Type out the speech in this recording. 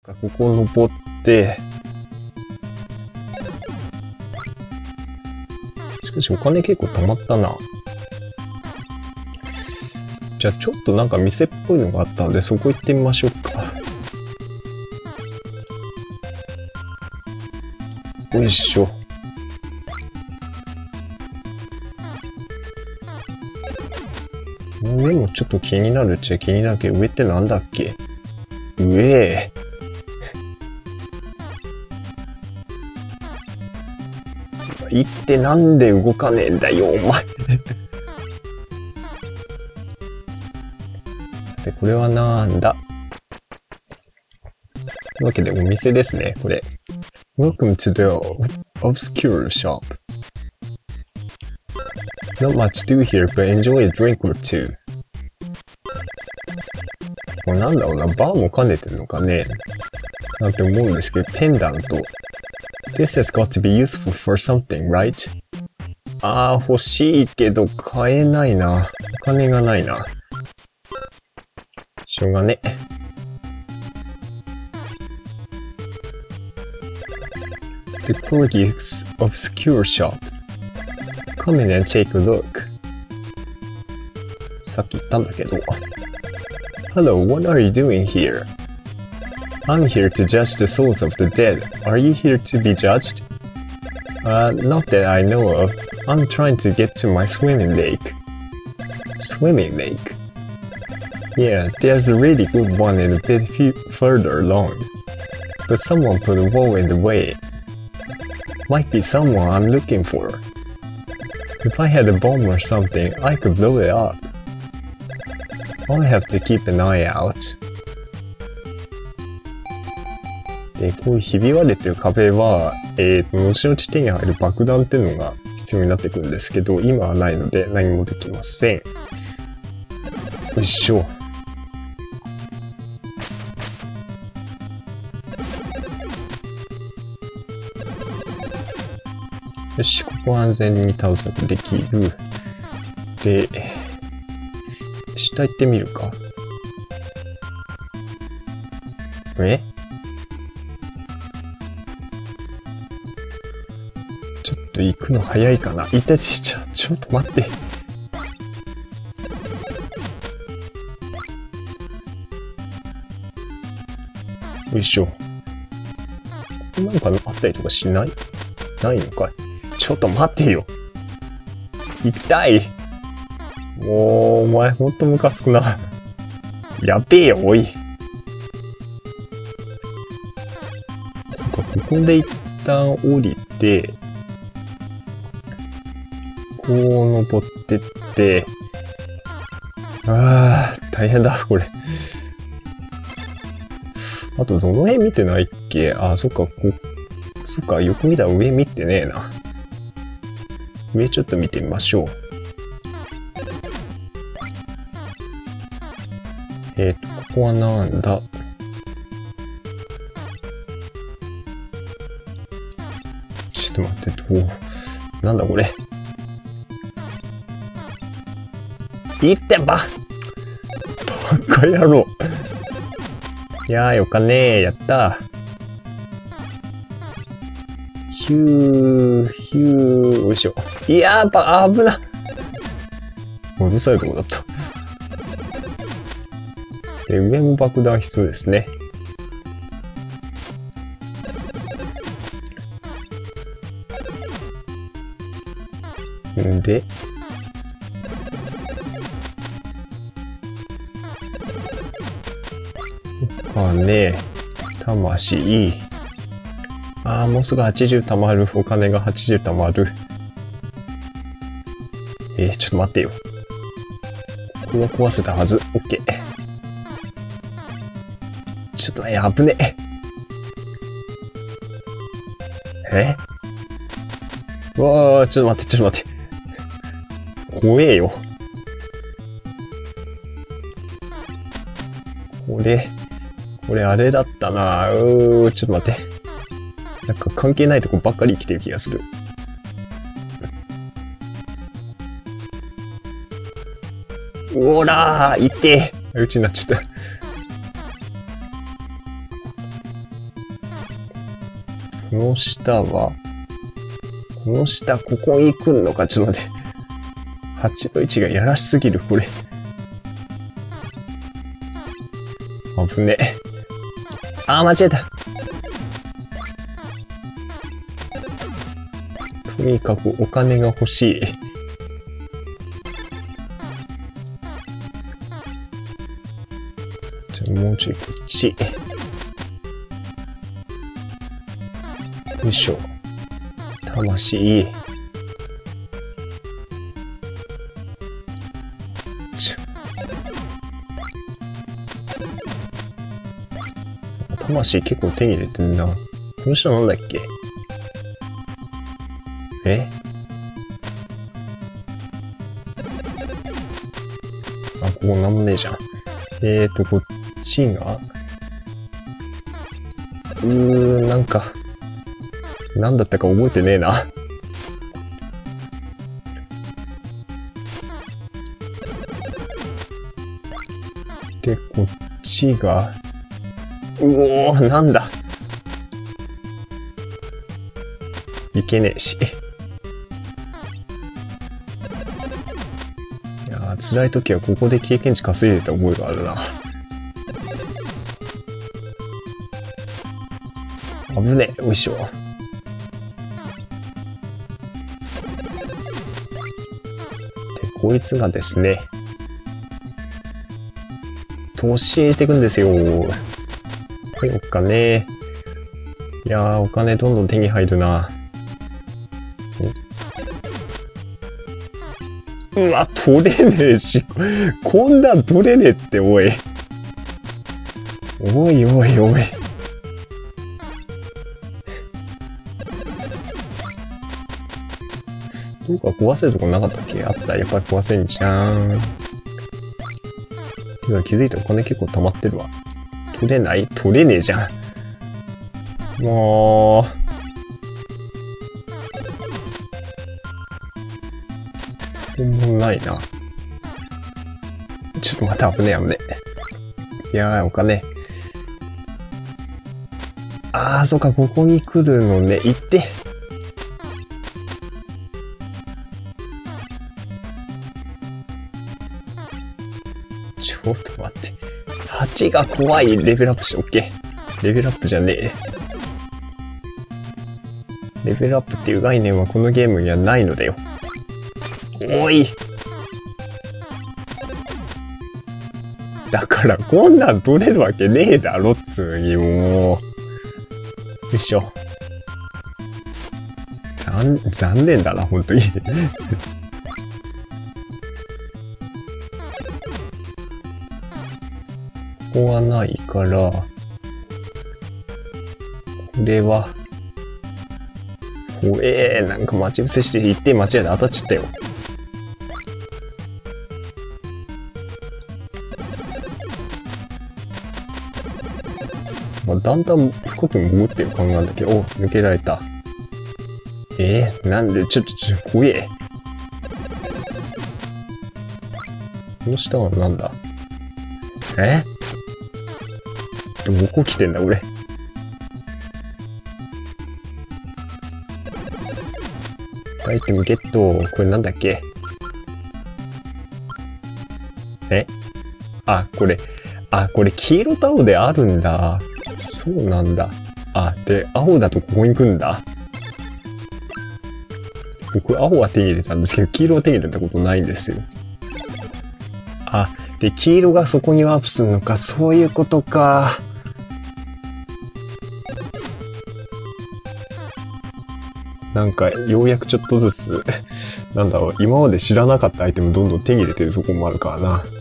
ここ登って、しかしお金結構貯まったな。じゃあちょっとなんか店っぽいのがあったので、そこ行ってみましょうか。よいしょ。上もちょっと気になるっちゃ気になるけど、上ってなんだっけ？上。行ってなんで動かねえんだよ、お前。さて、これはなんだ？というわけで、お店ですね、これ。Welcome to the obscure shop. Not much to do here, but enjoy a drink or two. これなんだろうな、バーも兼ねてんのかねなんて思うんですけど、ペンダント。This has got to be useful for something, right? あー、欲しいけど買えないな。お金がないな。しょうがね。The Corgi's obscure shop. Come in and take a look. さっき言ったんだけど。Hello, what are you doing here? I'm here to judge the souls of the dead. Are you here to be judged? Not that I know of. I'm trying to get to my swimming lake. Swimming lake? Yeah, there's a really good one in a bit further along. But someone put a wall in the way. Might be someone I'm looking for. If I had a bomb or something, I could blow it up. I'll have to keep an eye out. で、こういうひび割れてる壁は、後々手に入る爆弾っていうのが必要になってくるんですけど、今はないので何もできません。よいしょ。よし、ここは安全に探索できる。で、下行ってみるか。ちょっと行くの早いかな。ちょっと待って。よいしょ。なんかあったりとかしない？ないのかい？ちょっと待ってよ。行きたい。もう、お前ほんとムカつくな。やべえよ、おい。そっか、ここで一旦降りて、こう登ってって、大変だ、これ。あと、どの辺見てないっけ？そっか、そっか、よく見たら上見てねえな。上ちょっと見てみましょう。ここはなんだ？ちょっと待って、なんだこれ。1.5！バカ野郎。いやー、よかねー。やったー。ヒュー、よいしょ。いやー、危な。戻されるとこだった。で、上も爆弾必要ですね。んで、お金、魂。もうすぐ80貯まる。お金が80貯まる。ちょっと待ってよ。ここは壊せたはず。オッケー。ちょっと危ねえ。うわー、ちょっと待って。怖えよ。これあれだったな。ちょっと待って。なんか関係ないとこばっかり生きてる気がする。うおらー、痛え。うちになっちゃった。 この下は、この下、ここに来んのか。ちょっと待って。8の位置がやらしすぎる、これ。危ねえ。あー、間違えた。とにかくお金が欲しい。じゃあもうちょいこっち。よいしょ。魂。魂結構手に入れてんな。この人なんだっけ？あ、ここなんもねえじゃん。こっちがなんか、なんだったか覚えてねえな。で、こっちが、うおー、なんだ。いけねえし。いやー、辛い時はここで経験値稼いでた覚えがあるな。危ねえ、よいしょ。で、こいつがですね、突進していくんですよ。はい、お金。いやー、お金どんどん手に入るな。うわ、取れねえし。こんなん取れねえって、おい。おいおいおい。どうか壊せるとこなかったっけ？あった。やっぱり壊せんじゃん。てか気づいたらお金結構溜まってるわ。取れない？取れねえじゃん。もう。本物ないな。ちょっと待って、危ねえ危ねえ。いやー、お金。あー、そっか、ここに来るのね。行って。ちょっと待って。8が怖い。レベルアップして、オッケー。レベルアップじゃねえ。レベルアップっていう概念はこのゲームにはないのだよ。おい。だからこんなん取れるわけねえだろっつうにもう。よいしょ。残念だな、ほんとに。ここはないから、これは、なんか待ち伏せして一点間違えて当たっちゃったよ。まあ、だんだん深く潜ってる感があるんだけど、お、抜けられた。なんで、怖え。この下はなんだ？どこ来てんだ、俺。アイテムゲット。これなんだっけ？これ黄色と青であるんだ。そうなんだ。で、青だとここに来んだ。僕、青は手に入れたんですけど、黄色は手に入れたことないんですよ。で、黄色がそこにワープするのか。そういうことか。なんか、ようやくちょっとずつ、なんだろう、今まで知らなかったアイテムどんどん手に入れてるとこもあるからな。